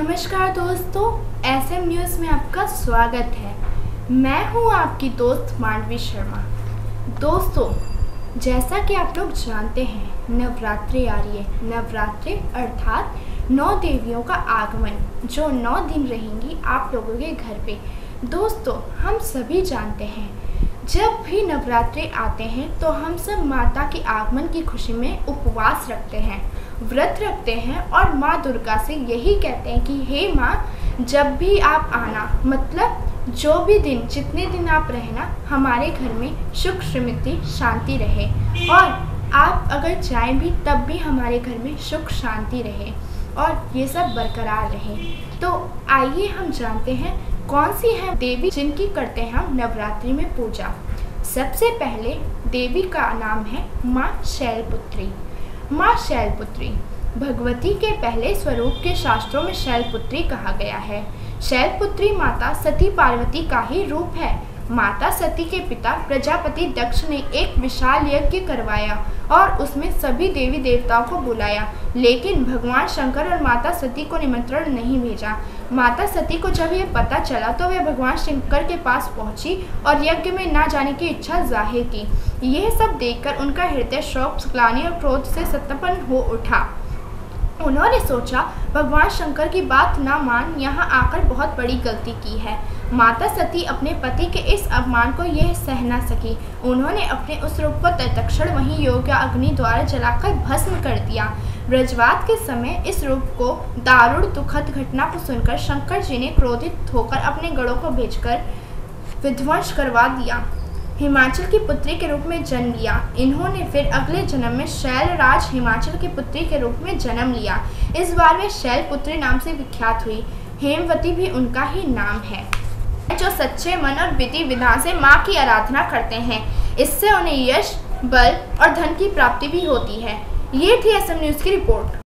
नमस्कार दोस्तों, SM news में आपका स्वागत है। मैं हूं आपकी दोस्त मानवी शर्मा। दोस्तों, जैसा कि आप लोग जानते हैं, नवरात्रि आ रही है। नवरात्रि अर्थात 9 देवियों का आगमन, जो 9 दिन रहेंगी आप लोगों के घर पे। दोस्तों, हम सभी जानते हैं जब भी नवरात्रि आते हैं तो हम सब माता के आगमन की खुशी में उपवास रखते हैं, व्रत रखते हैं और माँ दुर्गा से यही कहते हैं कि हे माँ, जब भी आप आना, मतलब जो भी दिन, जितने दिन आप रहना, हमारे घर में सुख समृद्धि शांति रहे, और आप अगर जाएं भी तब भी हमारे घर में सुख शांति रहे और ये सब बरकरार रहे। तो आइए हम जानते हैं कौन सी है देवी जिनकी करते हैं हम नवरात्रि में पूजा। सबसे पहले देवी का नाम है माँ शैलपुत्री। माँ शैलपुत्री भगवती के पहले स्वरूप के शास्त्रों में शैलपुत्री कहा गया है। शैलपुत्री माता सती पार्वती का ही रूप है। माता सती के पिता प्रजापति दक्ष ने एक विशाल यज्ञ करवाया और उसमें सभी देवी देवताओं को बुलाया, लेकिन भगवान शंकर और माता सती को निमंत्रण नहीं भेजा। माता सती को जब यह पता चला तो वे भगवान शंकर के पास पहुंची और यज्ञ में ना जाने की इच्छा जाहिर की। यह सब देखकर उनका हृदय शोक, ग्लानि और क्रोध से संतप्त हो उठा। उन्होंने सोचा, भगवान शंकर की बात ना मान यहाँ आकर बहुत बड़ी गलती की है। माता सती अपने पति के इस अपमान को यह सह न सकी। उन्होंने अपने उस रूप को तत्क्षण वहीं योग या अग्नि द्वारा जलाकर भस्म कर दिया। ब्रजवात के समय इस रूप को दारुण दुखद घटना को सुनकर शंकर जी ने क्रोधित होकर अपने गणों को भेजकर विध्वंस करवा दिया। हिमाचल की पुत्री के रूप में जन्म लिया। इन्होंने फिर अगले जन्म में शैलराज हिमाचल की पुत्री के रूप में जन्म लिया। इस बार वे शैलपुत्री नाम से विख्यात हुई। हेमवती भी उनका ही नाम है, जो सच्चे मन और विधि विधान से माँ की आराधना करते हैं। इससे उन्हें यश, बल और धन की प्राप्ति भी होती है। ये थी SM न्यूज़ की रिपोर्ट।